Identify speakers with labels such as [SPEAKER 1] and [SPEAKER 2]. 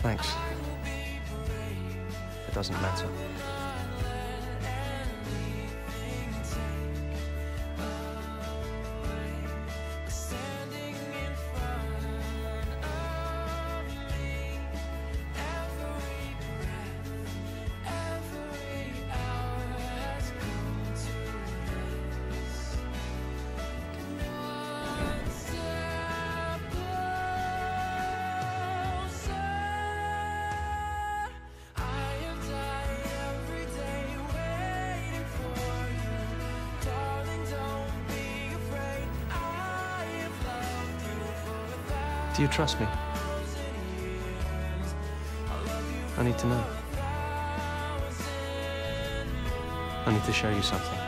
[SPEAKER 1] Thanks. It doesn't matter. Do you trust me? I need to know. I need to show you something.